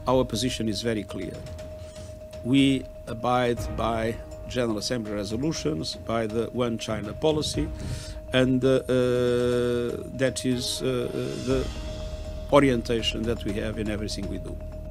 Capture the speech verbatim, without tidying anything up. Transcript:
our position is very clear. We abide by General Assembly resolutions, by the One China policy, and uh, uh, that is uh, the orientation that we have in everything we do.